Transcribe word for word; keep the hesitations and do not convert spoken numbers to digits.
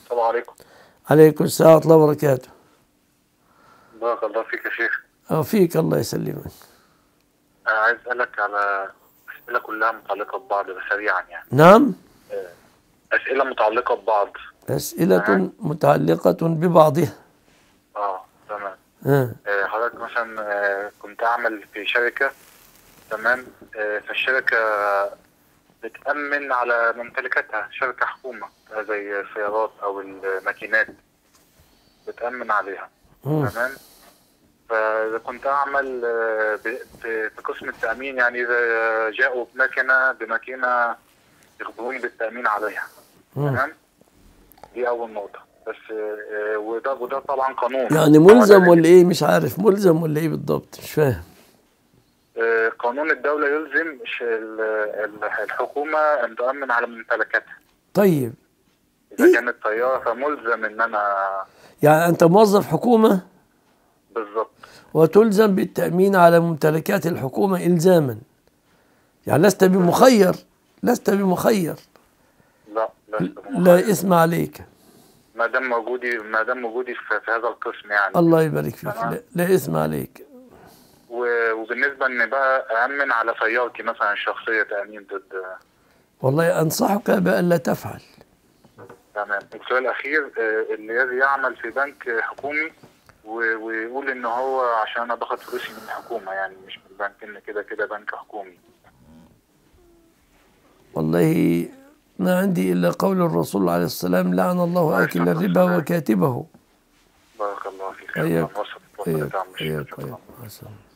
السلام عليكم. عليكم السلام ورحمة الله وبركاته. بارك الله فيك يا شيخ. فيك الله يسلمك. أنا عايز أسألك على أسئلة كلها متعلقة ببعض بس سريعا يعني. نعم. أسئلة متعلقة ببعض. أسئلة تمام؟ متعلقة ببعضها. اه تمام. آه. آه، حضرتك مثلا آه، كنت أعمل في شركة. تمام. آه، فالشركة بتأمن على ممتلكاتها، شركة حكومة زي السيارات أو الماكينات بتأمن عليها. مم. تمام. فإذا كنت أعمل آه، ب- في في قسم التأمين، يعني إذا جاءوا بماكينة بماكينة يخبروني بالتأمين عليها. مم. تمام. دي أول نقطة. بس آه، وده وده طبعا قانون. يعني هو ملزم لازم ولا إيه؟ مش عارف ملزم ولا إيه بالضبط، مش فاهم. آه، قانون الدولة يلزم ش- ال- ال- الحكومة أن تؤمن على ممتلكاتها. طيب إذا إيه؟ كانت طيارة فملزم إن أنا. يعني أنت موظف حكومة بالظبط. وتلزم بالتأمين على ممتلكات الحكومة إلزاما، يعني لست بالظبط. بمخير، لست بمخير. لا لست لا بمخير. إثم عليك. ما دام موجودي ما دام موجودي في, في هذا القسم يعني. الله يبارك فيك. تمام. لا, لا إثم عليك. و- وبالنسبة إن بقى أأمن على سيارتي مثلا الشخصية تأمين ضد. والله أنصحك بألا تفعل. تمام. السؤال الأخير، آه، الذي يعمل في بنك حكومي و- ويقول إن هو عشان أنا باخد فلوسي من الحكومة، يعني مش من البنك، إن كده كده بنك حكومي. والله ما عندي إلا قول الرسول عليه السلام: لعن الله عليه آكل الصلاة الربا والسلام. وكاتبه. بارك الله فيك. أياك شكرا. وصلت أياك وصلت يا عم الشيخ. أياك شكرا. أياك.